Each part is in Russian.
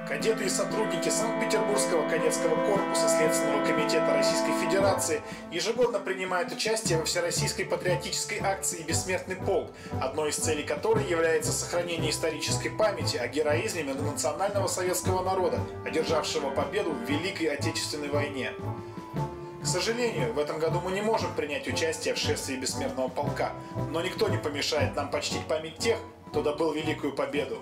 Кадеты и сотрудники Санкт-Петербургского кадетского корпуса Следственного комитета Российской Федерации ежегодно принимают участие во всероссийской патриотической акции «Бессмертный полк», одной из целей которой является сохранение исторической памяти о героизме многонационального советского народа, одержавшего победу в Великой Отечественной войне. К сожалению, в этом году мы не можем принять участие в шествии Бессмертного полка, но никто не помешает нам почтить память тех, кто добыл великую победу.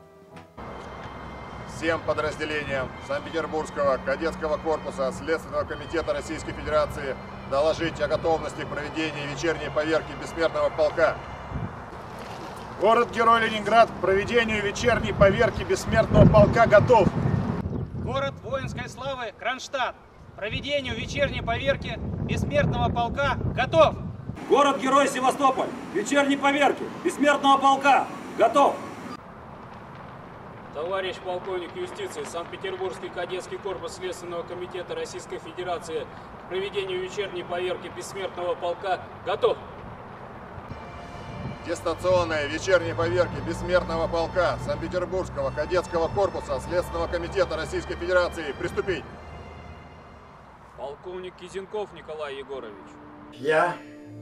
Всем подразделениям Санкт-Петербургского кадетского корпуса Следственного комитета Российской Федерации доложить о готовности проведения вечерней поверки Бессмертного полка. Город-герой Ленинград к проведению вечерней поверки Бессмертного полка готов. Город воинской славы Кронштадт к проведению вечерней поверки Бессмертного полка готов. Город-герой Севастополь вечерней поверки Бессмертного полка готов. Товарищ полковник юстиции, Санкт-Петербургский кадетский корпус Следственного комитета Российской Федерации к проведению вечерней поверки Бессмертного полка готов. Дистанционная вечерняя поверки Бессмертного полка Санкт-Петербургского кадетского корпуса Следственного комитета Российской Федерации приступить. Полковник Кизенков Николай Егорович. Я,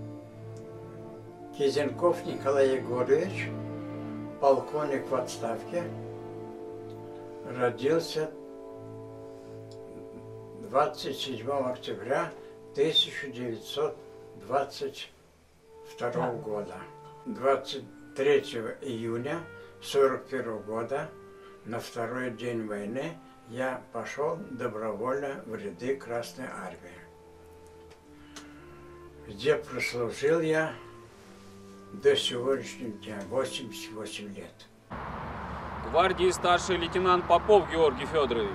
Кизенков Николай Егорович, полковник в отставке, родился 27 октября 1922 года. 23 июня 1941 года, на второй день войны, я пошел добровольно в ряды Красной Армии, где прослужил я до сегодняшнего дня 88 лет. Гвардии старший лейтенант Попов Георгий Федорович.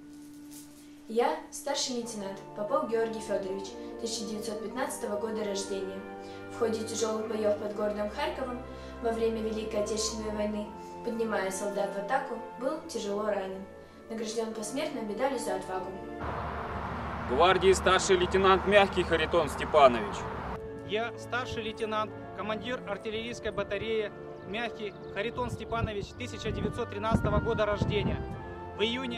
Я старший лейтенант Попов Георгий Федорович, 1915 года рождения. В ходе тяжелых боев под городом Харьковом во время Великой Отечественной войны, поднимая солдат в атаку, был тяжело ранен. Награжден посмертно медалью за отвагу. Гвардии старший лейтенант Мягкий Харитон Степанович. Я старший лейтенант, командир артиллерийской батареи Мягкий Харитон Степанович, 1913 года рождения. В июне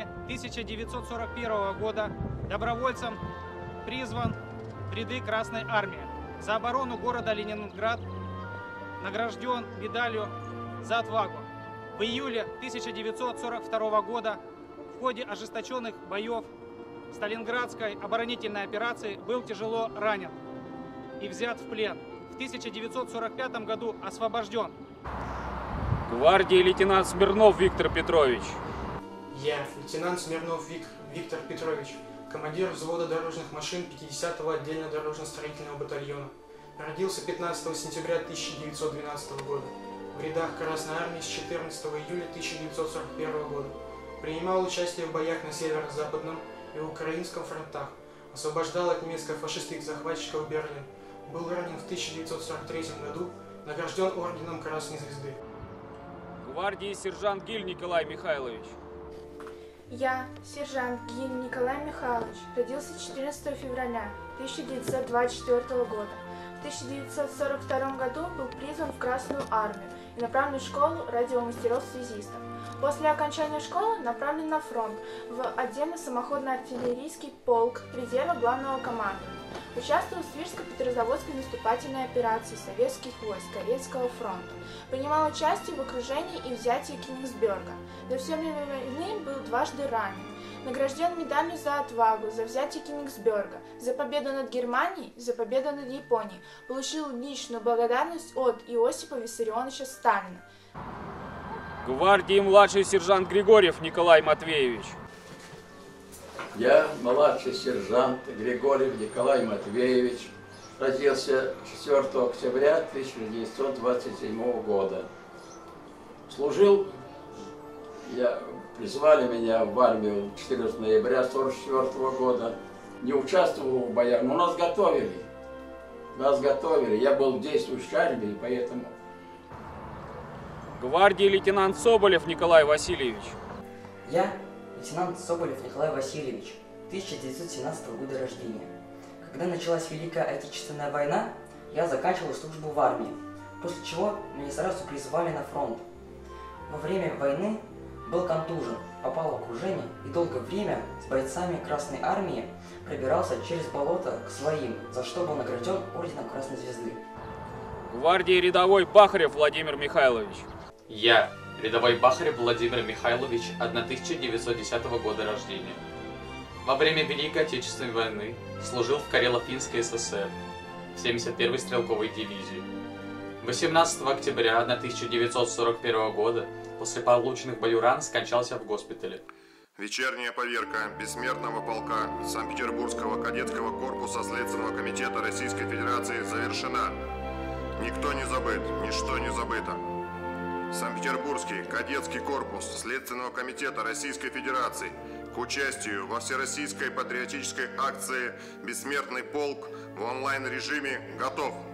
1941 года добровольцем призван в ряды Красной Армии. За оборону города Ленинград награжден медалью за отвагу. В июле 1942 года в ходе ожесточенных боев Сталинградской оборонительной операции был тяжело ранен и взят в плен. В 1945 году освобожден. Гвардии лейтенант Смирнов Виктор Петрович. Я, лейтенант Смирнов Виктор Петрович, командир взвода дорожных машин 50-го отдельно дорожно-строительного батальона. Родился 15 сентября 1912 года в рядах Красной Армии с 14 июля 1941 года. Принимал участие в боях на северо-западном и украинском фронтах. Освобождал от немецко-фашистских захватчиков Берлин. Был ранен в 1943 году, награжден орденом Красной Звезды. Гвардии сержант Гиль Николай Михайлович. Я, сержант Гиль Николай Михайлович, родился 14 февраля 1924 года. В 1942 году был призван в Красную Армию и направлен в школу радиомастеров-связистов. После окончания школы направлен на фронт в отдельный самоходно-артиллерийский полк резерва главного командования. Участвовал в Свирско-Петрозаводской наступательной операции советских войск Корейского фронта. Принимал участие в окружении и взятии Кенигсберга. За все время войны был дважды ранен. Награжден медалью за отвагу, за взятие Кенигсберга, за победу над Германией, за победу над Японией. Получил личную благодарность от Иосифа Виссарионовича Сталина. Гвардии младший сержант Григорьев Николай Матвеевич. Я, младший сержант Григорьев Николай Матвеевич, родился 4 октября 1927 года. Служил, призвали меня в армию 14 ноября 1944 года. Не участвовал в боях, но нас готовили. Я был в действующей армии, поэтому... Гвардии лейтенант Соболев Николай Васильевич. Я, лейтенант Соболев Николай Васильевич, 1917 года рождения. Когда началась Великая Отечественная война, я заканчивал службу в армии, после чего меня сразу призвали на фронт. Во время войны был контужен, попал в окружение и долгое время с бойцами Красной Армии пробирался через болото к своим, за что был награжден орденом Красной Звезды. Гвардии рядовой Бахарев Владимир Михайлович. Я, рядовой Бахарев Владимир Михайлович, 1910 года рождения. Во время Великой Отечественной войны служил в Карело-Финской ССР, в 71-й стрелковой дивизии. 18 октября 1941 года после полученных в бою ран скончался в госпитале. Вечерняя поверка бессмертного полка Санкт-Петербургского кадетского корпуса Следственного комитета Российской Федерации завершена. Никто не забыт, ничто не забыто. Санкт-Петербургский кадетский корпус Следственного комитета Российской Федерации к участию во всероссийской патриотической акции «Бессмертный полк» в онлайн-режиме готов.